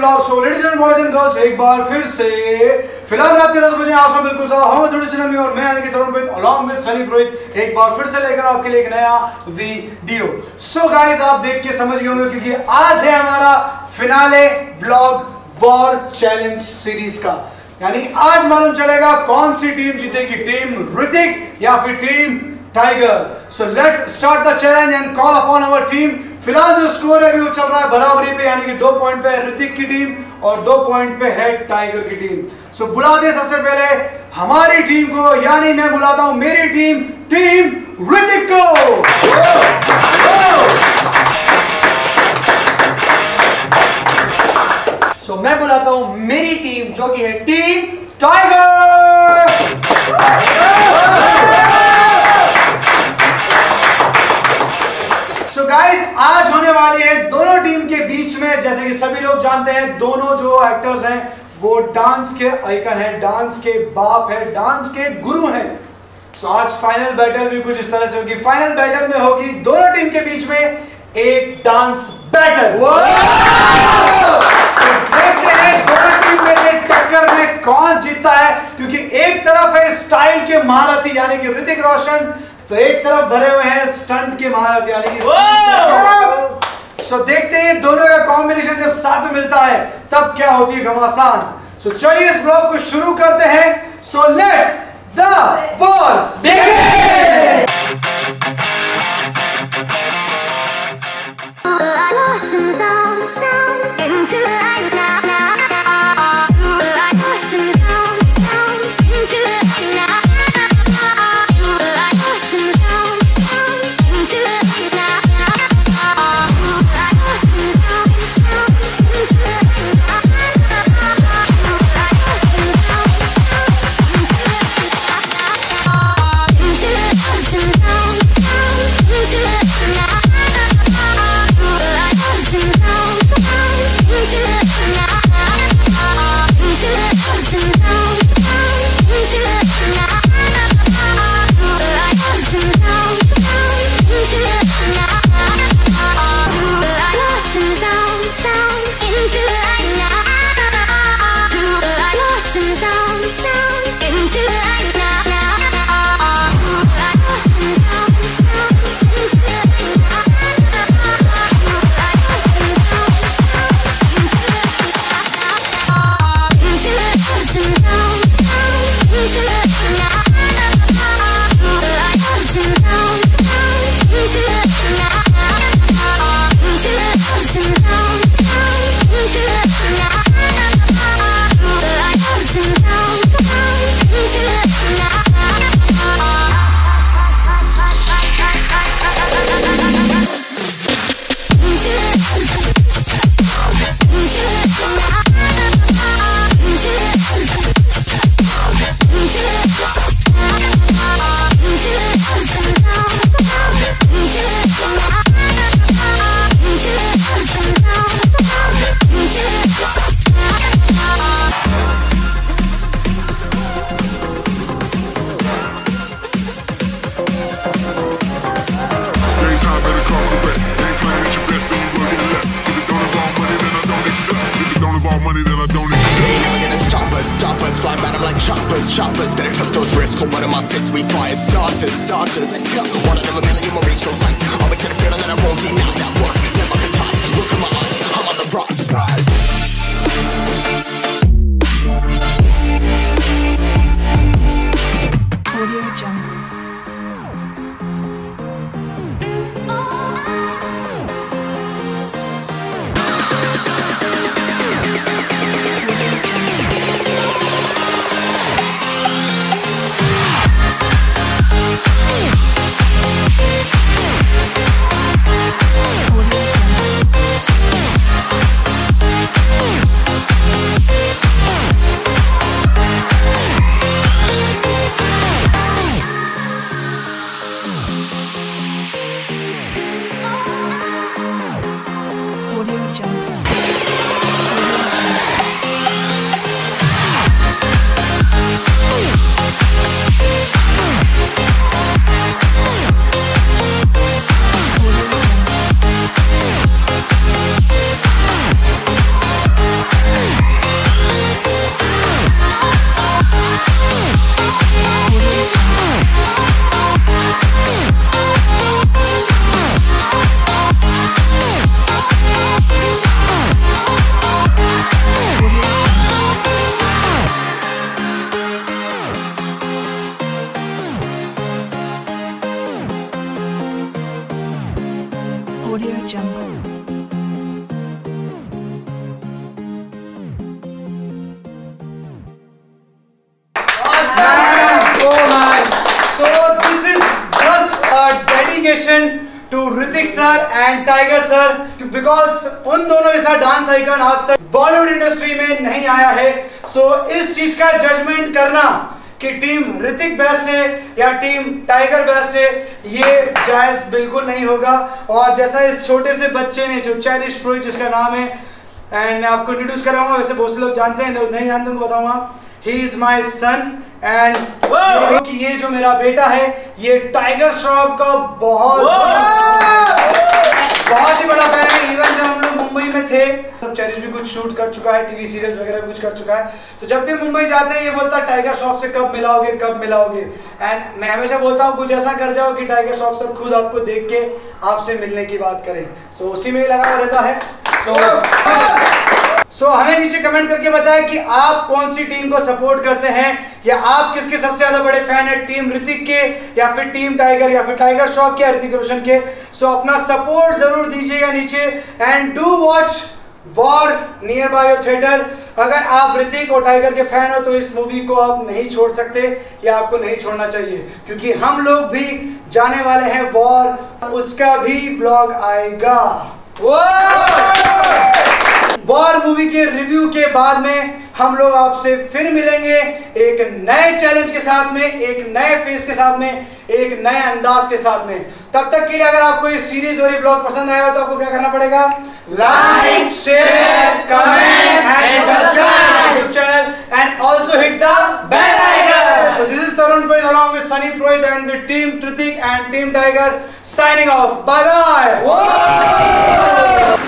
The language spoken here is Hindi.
Blog. So ladies and boys and girls, एक बार फिर से फिलहाल रात के 10 बजे आप सब बिल्कुल साथ हम थोड़ी चैनल में और मैं यानी कि तरुण पुरोहित अलॉन्ग विद सनी पुरोहित एक बार फिर से लेकर आपके लिए एक नया वीडियो। सो गाइस, आप देख के समझ गए होंगे क्योंकि आज है हमारा finale blog war challenge series का। यानी आज मालूम चलेगा कौन सी टीम जीतेगी, टीम ऋतिक या फिर team Tiger. So let's start the challenge and call upon our team. फिलहाल जो स्कोर है वो चल रहा है बराबरी पे, यानी कि 2 पॉइंट पे है ऋतिक की टीम और 2 पॉइंट पे है टाइगर की टीम। सो बुला दे सबसे पहले हमारी टीम को, यानी मैं बुलाता हूं मेरी टीम, टीम ऋतिक को। सो मैं बुलाता हूं मेरी टीम जो कि है टीम टाइगर। सो गाइस, आज होने वाली है दोनों टीम के बीच में, जैसे कि सभी लोग जानते हैं दोनों जो एक्टर्स हैं वो डांस के आइकन है, डांस के बाप है, डांस के गुरु हैं। सो आज फाइनल बैटल भी कुछ इस तरह से होगी। फाइनल बैटल में होगी दोनों टीम के बीच में एक डांस बैटल। देखते हैं दोनों टीम में से टक्कर में कौन जीतता है, क्योंकि एक तरफ है स्टाइल के महारथी यानी कि ऋतिक रोशन, तो एक तरफ भरे हुए हैं स्टंट के महारथी यानी कि सो देखते हैं दोनों का कॉम्बिनेशन जब साथ में मिलता है तब क्या होती है घमासान। सो चलिए इस ब्लॉग को शुरू करते हैं। So let's the war begin. Choppers, better took those risks. Hold one of my fists, we fire starters. Let's go. One out of a million, we'll reach those heights. Always had a feeling that I won't deny that one. Never could toss. Look at my eyes, I'm on the rocks. Audio Jungle. Audio Jungle. So this is just a dedication to Hrithik sir and Tiger sir because उन दोनों जैसा डांस आइकन आज तक बॉलीवुड इंडस्ट्री में नहीं आया है. So इस चीज का जजमेंट करना कि टीम ऋतिक बेस्ट है या टीम टाइगर बेस्ट है, ये जायज बिल्कुल नहीं होगा. और जैसा इस छोटे से बच्चे ने जो चेरिश पुरोहित जिसका नाम है, एंड मैं आपको इंट्रोड्यूस कराऊंगा, वैसे बहुत से लोग जानते हैं, नहीं जानते उनको बताऊंगा. He is my sun and ये जो मेरा बेटा है ये टाइगर श्रॉफ का बहुत ही बड़ा फैन है. इवन जब हम लोग मुंबई में थे तब चेरिश भी कुछ शूट कर चुका है, टीवी सीरियल्स वगैरह भी कुछ कर चुका है. तो जब भी मुंबई जाते हैं ये बोलता है टाइगर श्रॉफ से कब मिलाओगे कब मिलाओगे. एंड मैं हमेशा बोलता हूँ कुछ ऐसा कर जाओ कि टाइगर श्रॉफ सर खुद आपको देख के आपसे मिलने की बात करें. सो उसी में लगा हुआ रहता है. सो हमें नीचे कमेंट करके बताएं कि आप कौन सी टीम को सपोर्ट करते हैं, या आप किसके सबसे ज्यादा बड़े फैन हैं, टीम ऋतिक के या फिर टीम टाइगर या फिर टाइगर श्रॉफ के या ऋतिक रोशन के. सो अपना सपोर्ट जरूर दीजिएगा नीचे. And do watch War near by your theatre. अगर आप ऋतिक और टाइगर के फैन हो तो इस मूवी को आप नहीं छोड़ सकते या आपको नहीं छोड़ना चाहिए, क्योंकि हम लोग भी जाने वाले हैं वॉर, उसका भी व्लॉग आएगा. वॉर मूवी के रिव्यू के बाद में हम लोग आपसे फिर मिलेंगे एक नए चैलेंज के साथ में, एक नए फेस के साथ में, एक नए अंदाज के साथ में. तब तक के लिए अगर आपको ये सीरीज और ये ब्लॉग पसंद आएगा तो आपको क्या करना पड़ेगा? Like, share, comment and subscribe YouTube channel and also hit the bell icon. So this is Tarun Purohit along with Sunny Purohit and with team Hrithik and team Tiger signing off. Bye bye.